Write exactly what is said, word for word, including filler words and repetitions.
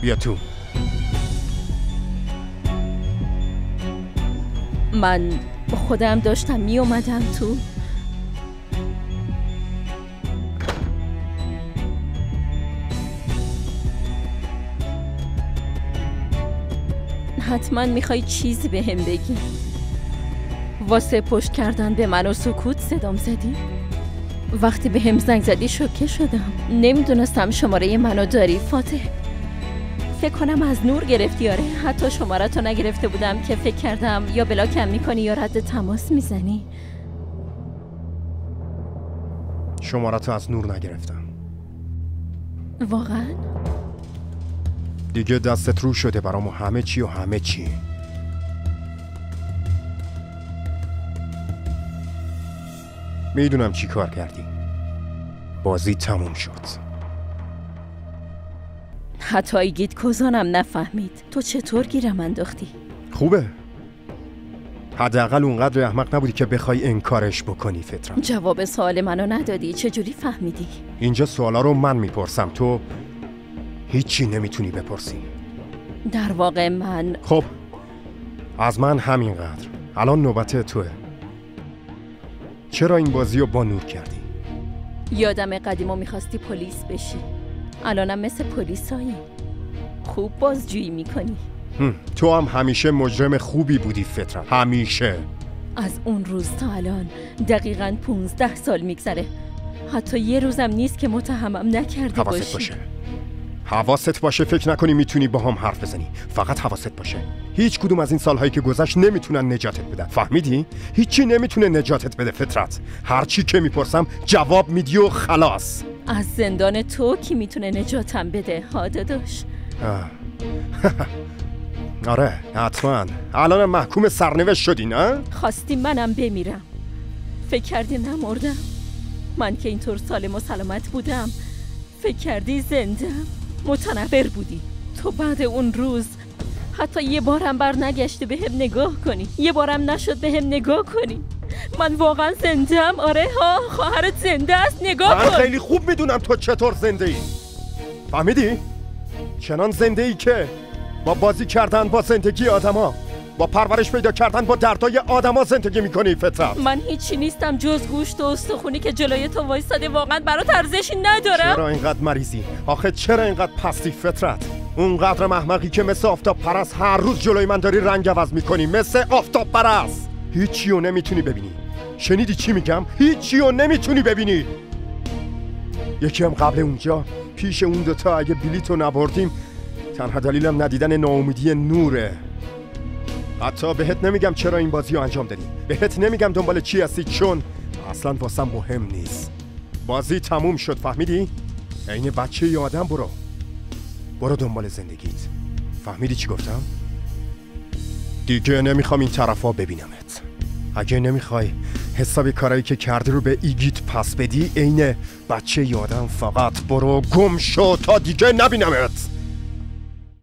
بیا تو. من خودم داشتم می اومدم تو. حتما میخوای چیزی به هم بگی. واسه پشت کردن به من و سکوت صدام زدی؟ وقتی به هم زنگ زدی شوکه شدم. نمیدونستم شماره منو داری فاتح. فکر کنم از نور گرفتی. آره، حتی شماره تو نگرفته بودم که فکر کردم یا بلاکم میکنی یا رد تماس میزنی. شماره تو از نور نگرفتم. واقعا؟ دیگه دستت رو شده برام و همه چی و همه چی. میدونم چی کار کردی. بازی تموم شد. حتی یگیت کوزانم نفهمید. تو چطور گیرم انداختی؟ خوبه. حداقل اونقدر احمق نبودی که بخوای انکارش بکنی. فترم جواب سوال منو ندادی. چجوری فهمیدی؟ اینجا سوالا رو من میپرسم، تو هیچی نمیتونی بپرسی. در واقع من خب از من همینقدر. الان نوبت توه. چرا این بازی رو با نور کردی؟ یادم قدیما میخواستی پلیس بشی. الانم مثل پلیسایی. خوب بازجویی میکنی. تو هم همیشه مجرم خوبی بودی فترم. همیشه. از اون روز تا الان دقیقاً پونزده سال میگذره. حتی یه روزم نیست که متهمم نکرده باشی. حواست باشه. حواست باشه. فکر نکنی میتونی با هم حرف بزنی. فقط حواست باشه. هیچ کدوم از این سالهایی که گذشت نمیتونن نجاتت بدن. فهمیدی؟ هیچی نمیتونه نجاتت بده فطرت. هر چی که میپرسم جواب میدی و خلاص. از زندان تو کی میتونه نجاتم بده ها داداش؟ آره حتما. الان محکوم سرنوشت شدی نه؟ خواستی منم بمیرم. فکر کردی نمردم؟ من که اینطور سالم و سلامت بودم. فکر کردی زندم؟ متنفر بودی. تو بعد اون روز حتی یه بارم بر نگشته به هم نگاه کنی. یه بارم نشد به هم نگاه کنی. من واقعا زندم. آره ها، خواهرت زنده است. نگاه من کن. من خیلی خوب میدونم تو چطور زنده ای. فهمیدی؟ چنان زنده ای که با بازی کردن با زندگی آدما، با پرورش پیدا کردن با دردای آدما زندگی میکنی فطرت. من هیچی نیستم جز گوشت و استخونی که جلوی تو وایساده. واقعا برات ارزشی ندارم. چرا اینقدر مریضی؟ آخه چرا اینقدر پستی فطرت؟ اونقدر محمقی که مثل آفتاب پرست هر روز جلوی من داری رنگ عوض میکنی. مثل آفتاب پرست هیچی رو نمیتونی ببینی. شنیدی چی میگم؟ هیچی رو نمیتونی ببینی. یکی هم قبل اونجا پیش اون دوتا اگه بلیتو نبردیم تنها دلیلم ندیدن ناامیدی نوره. حتی بهت نمیگم چرا این بازی رو انجام دادی. بهت نمیگم دنبال چی هستی، چون اصلا واسم مهم نیست. بازی تموم شد. فهمیدی؟ عین بچه ی آدم برو برو دنبال زندگیت. فهمیدی چی گفتم؟ دیگه نمیخوام این طرفا ببینمت. اگه نمیخوای حساب کارایی که کردی رو به ایگیت پس بدی عین بچه ی آدم، فقط برو گم شو تا دیگه نبینمت.